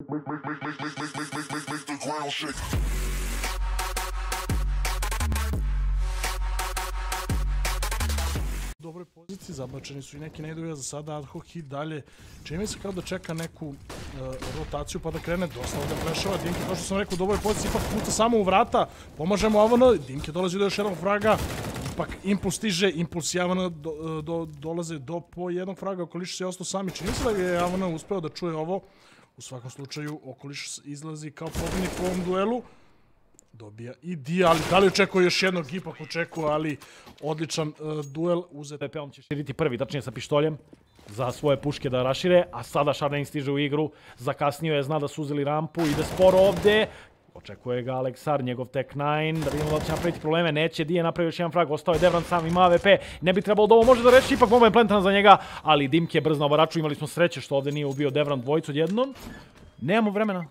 U dobroj poziciji, zabačeni su i neki nedoja za sada, ad hoc hit dalje. Čini mi se kao da čeka neku rotaciju pa da krene dosta ovdje prešava. Dimke, kao što sam rekao, u dobroj poziciji, ipak puca samo u vrata. Pomažemo Avano, Dimke dolazi do još jednog fraga. Ipak impuls stiže, impuls i Avano dolaze do po jednog fraga. OKOLICIOUZ je ostao sami. Čini se da je Avano uspeo da čuje ovo. U svakom slučaju, OKOLICIOUZ izlazi kao pobjednik u ovom duelu. Dobija i Dija, ali da li očekuje još jednog, ipak očekuje, ali odličan duel uzet. PP-om će širiti prvi, tačnije sa pištoljem, za svoje puške da rašire, a sada sarenii stiže u igru, zakasnio je, zna da su uzeli rampu, ide sporo ovde, očekuje ga Aleksar, njegov tek 9, da vidimo da će napraviti probleme, neće, Dije napravio još jedan frag, ostao je devraNN sam, ima AWP, ne bi trebalo da ovo može da reši, ipak bomba je plentana za njega, ali Dimke je brz na obaraču, imali smo sreće što ovde nije ubio devraNN dvojicu odjednom. Nemamo vremena.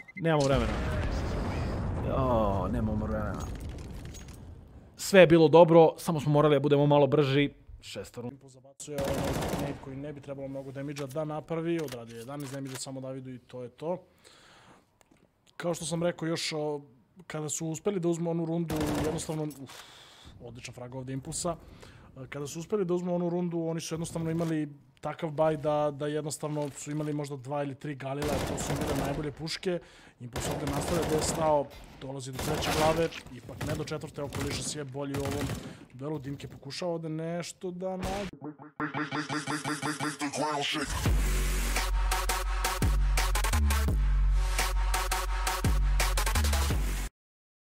Nemamo vremena. Sve je bilo dobro, samo smo morali da budemo malo brži. Šestaru. Zabacuje onaj koji ne bi trebalo mnogo damage-a da napravi, odradio 11 damage-a samo Davidu i to je to. Kao što sam rekao još, kada su uspeli da uzmu onu rundu, jednostavno, odličan frag ovdje impulsa, kada su uspeli da uzmu onu rundu, oni su jednostavno imali takav baj da jednostavno su imali možda 2 ili 3 galila, to su bile najbolje puške. Impuls ovdje nastavlja gdje je stao, dolazi do treće glave, ipak ne do četvrte, OKOLICIOUZ je bolji u ovom duelu. Dimke pokušava ovdje nešto da nađe.